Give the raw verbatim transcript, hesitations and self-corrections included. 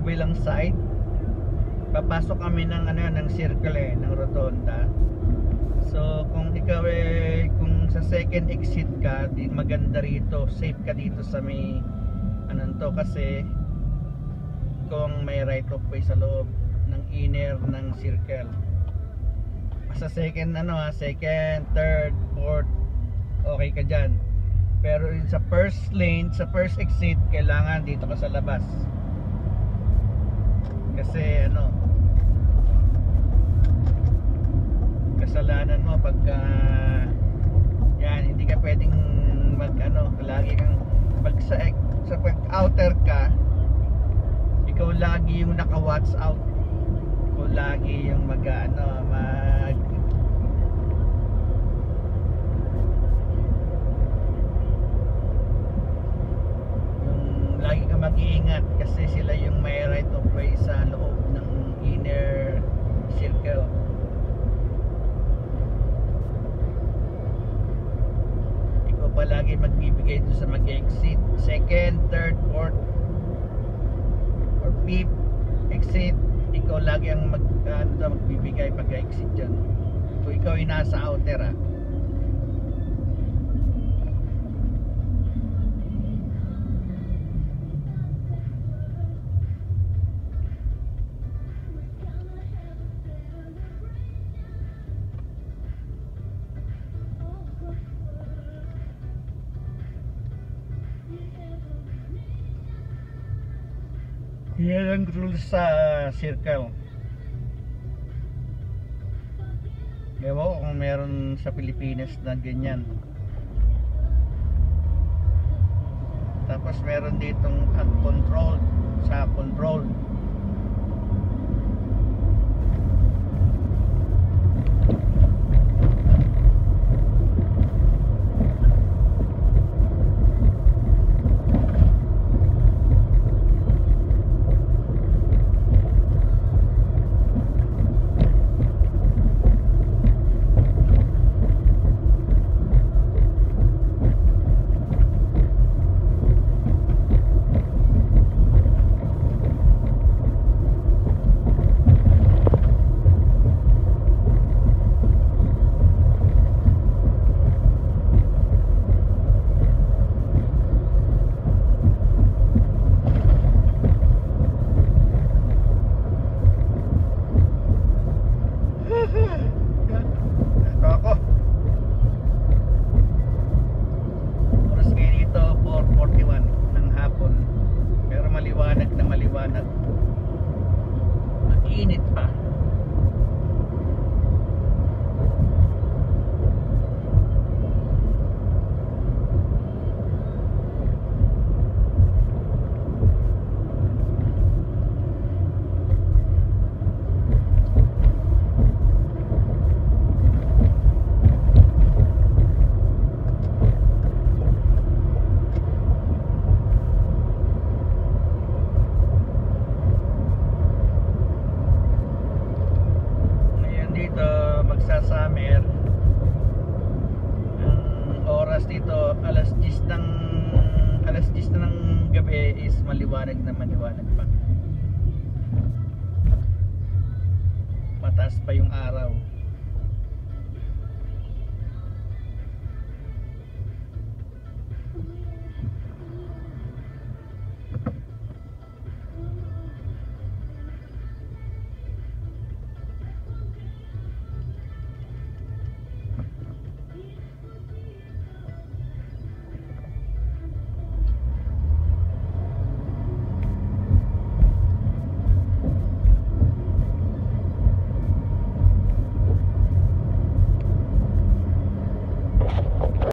kabilang side. Papasok kami ng ano ng circle eh, ng rotonda. So kung ikaw eh kung sa second exit ka, di maganda rito, safe ka dito sa may ano to, kasi kung may right of way sa loob ng inner ng circle. Sa second ano ha, second, third, fourth, okay ka dyan. Pero sa first lane, sa first exit, kailangan dito ka sa labas. Kasi ano, kasalanan mo pagka yan, hindi ka pwedeng mag ano, lagi kang pag sa, sa pag outer ka, ikaw lagi yung naka watch out, ikaw lagi yung mag ano, mag yung lagi kang mag-iingat kasi sila yung may right of way sa loob ng inner circle. Palagi magbibigay ito sa mag-exit second, third, fourth or fifth exit. Ikaw lagi ang mag, ano, magbibigay pag-exit dyan kung ikaw ay nasa outer ah. Yan ang rules sa uh, circle. Ewan ko kung meron sa Pilipinas na ganyan. Tapos meron ditong uncontrolled sa control. Init pa. Summer, ang oras dito alas diyes ng alas diyes na ng gabi is maliwanag na maliwanag pa, mataas pa yung araw.